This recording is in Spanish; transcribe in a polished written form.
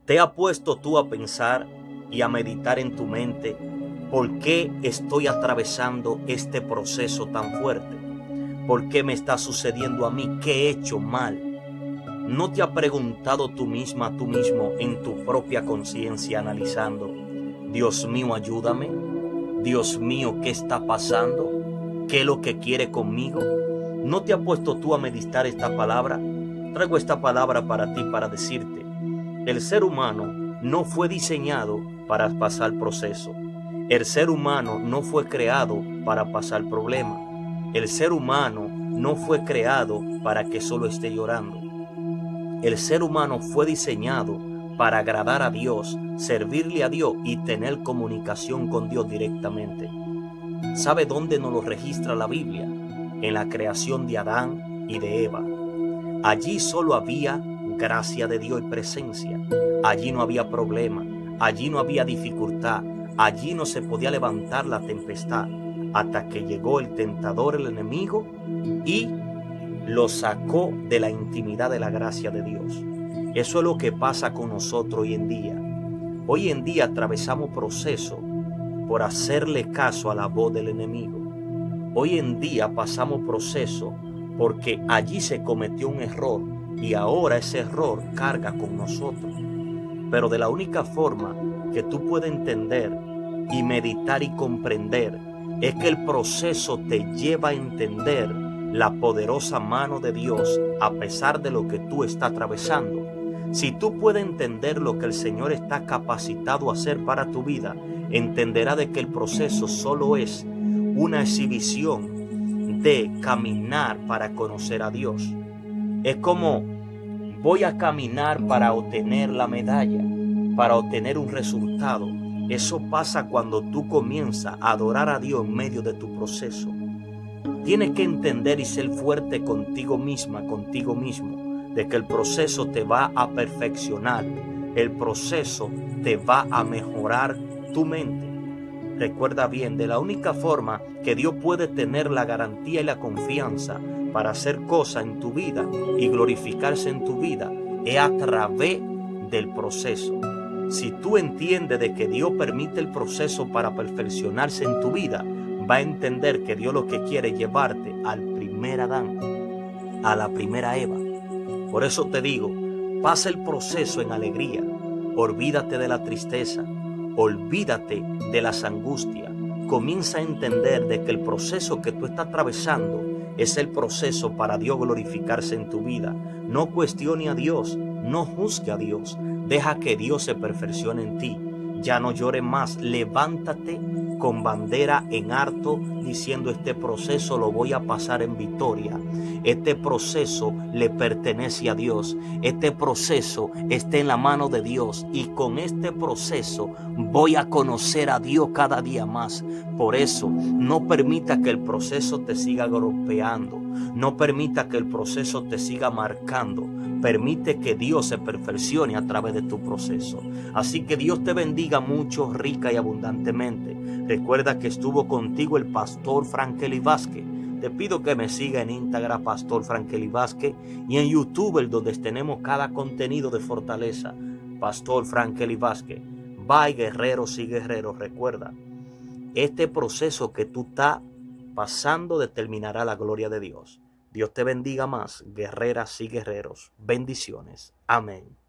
¿Te has puesto tú a pensar y a meditar en tu mente por qué estoy atravesando este proceso tan fuerte? ¿Por qué me está sucediendo a mí? ¿Qué he hecho mal? ¿No te has preguntado tú misma, tú mismo, en tu propia conciencia, analizando: Dios mío, ayúdame? Dios mío, ¿qué está pasando? ¿Qué es lo que quiere conmigo? ¿No te has puesto tú a meditar esta palabra? Traigo esta palabra para ti, para decirte: el ser humano no fue diseñado para pasar proceso. El ser humano no fue creado para pasar problemas. El ser humano no fue creado para que solo esté llorando. El ser humano fue diseñado para agradar a Dios, servirle a Dios y tener comunicación con Dios directamente. ¿Sabe dónde nos lo registra la Biblia? En la creación de Adán y de Eva. Allí solo había gracia de Dios y presencia. Allí no había problema, allí no había dificultad, allí no se podía levantar la tempestad, hasta que llegó el tentador, el enemigo, y lo sacó de la intimidad de la gracia de Dios. Eso es lo que pasa con nosotros hoy en día. Hoy en día atravesamos procesos por hacerle caso a la voz del enemigo. Hoy en día pasamos procesos porque allí se cometió un error y ahora ese error carga con nosotros. Pero de la única forma que tú puedes entender y meditar y comprender es que el proceso te lleva a entender la poderosa mano de Dios a pesar de lo que tú estás atravesando. Si tú puedes entender lo que el Señor está capacitado a hacer para tu vida, entenderá de que el proceso solo es una exhibición de caminar para conocer a Dios. Es como: voy a caminar para obtener la medalla, para obtener un resultado. Eso pasa cuando tú comienzas a adorar a Dios en medio de tu proceso. Tienes que entender y ser fuerte contigo misma, contigo mismo, de que el proceso te va a perfeccionar. El proceso te va a mejorar tu mente. Recuerda bien, de la única forma que Dios puede tener la garantía y la confianza para hacer cosas en tu vida y glorificarse en tu vida es a través del proceso. Si tú entiendes de que Dios permite el proceso para perfeccionarse en tu vida, va a entender que Dios lo que quiere es llevarte al primer Adán, a la primera Eva. Por eso te digo, pasa el proceso en alegría. Olvídate de la tristeza, olvídate de las angustias. Comienza a entender de que el proceso que tú estás atravesando es el proceso para Dios glorificarse en tu vida. No cuestione a Dios, no juzgue a Dios. Deja que Dios se perfeccione en ti. Ya no llores más, levántate con bandera en alto diciendo: este proceso lo voy a pasar en victoria. Este proceso le pertenece a Dios. Este proceso está en la mano de Dios y con este proceso voy a conocer a Dios cada día más. Por eso, no permita que el proceso te siga golpeando. No permita que el proceso te siga marcando. Permite que Dios se perfeccione a través de tu proceso. Así que Dios te bendiga mucho, rica y abundantemente. Recuerda que estuvo contigo el pastor Frankely Vázquez. Te pido que me siga en Instagram, Pastor Frankely Vázquez, y en YouTube, donde tenemos cada contenido de fortaleza, Pastor Frankely Vázquez. Bye, guerreros y guerreros. Recuerda, este proceso que tú estás pasando determinará la gloria de Dios. Dios te bendiga más, guerreras y guerreros. Bendiciones. Amén.